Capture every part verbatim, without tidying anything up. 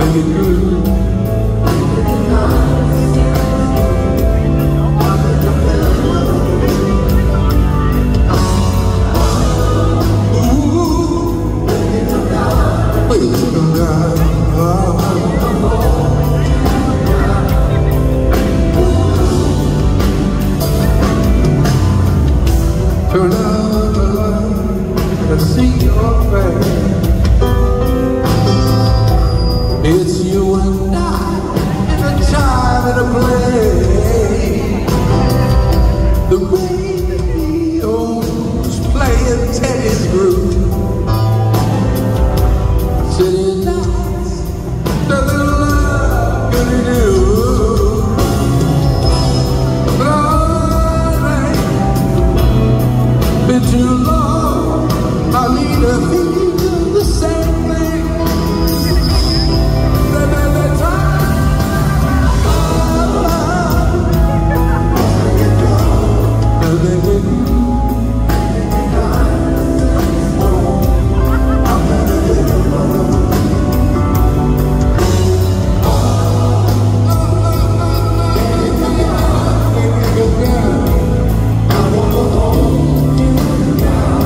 make it good. Turn out the light and see your face. It's you and I in a time and a place. The radio's playing Teddy's groove. City nights, doesn't love good to do. Been too long, I need a feel the same thing. Remember the time, oh, and then with you, I'm better than alone. I wanna hold you now.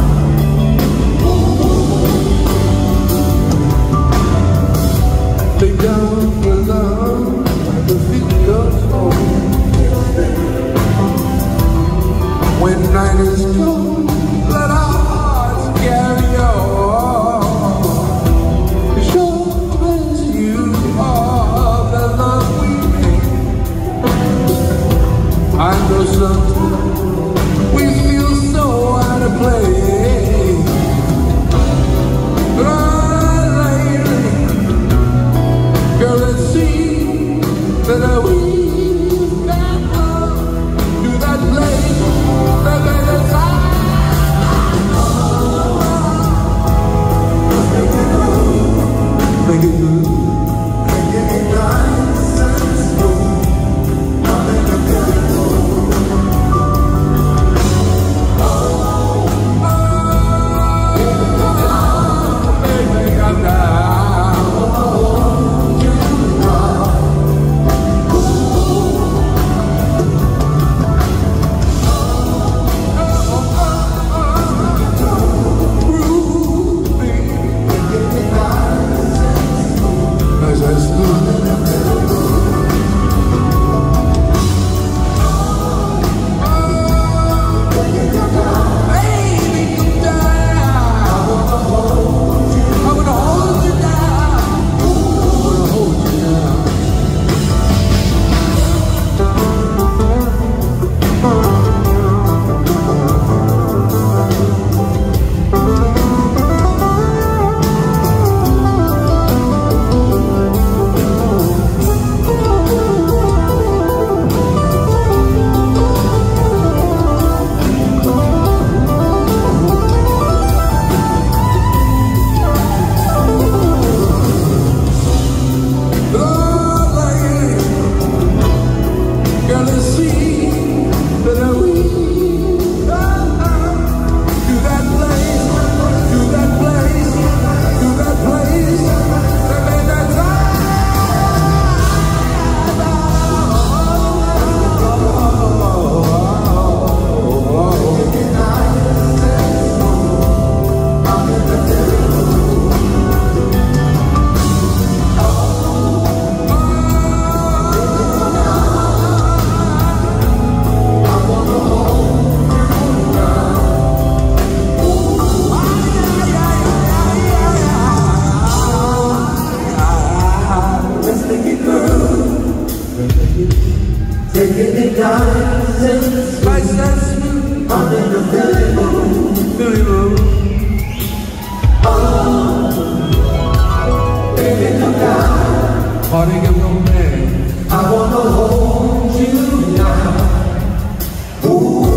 Lay down for love, I can feel your soul. When night is cold, let our hearts carry on. Show as you are the love we make. I know sometimes we feel so out of place, but I girl, let's see that we've got love to that place, that made us high. Make it good, make it nice and smooth. I'll make it good. Oh, oh, baby, I'm down. Taking it down and spice and smooth under the Philly moon, Philly moon. Oh, baby, come down, party and romance. I wanna hold you now. Ooh.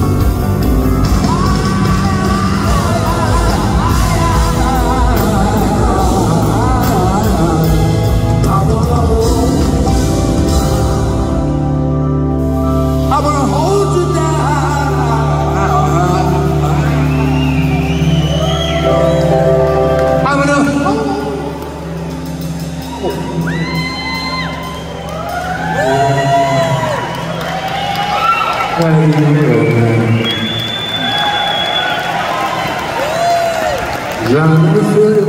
I wanna hold you down. I wanna hold. Thank you, man. John,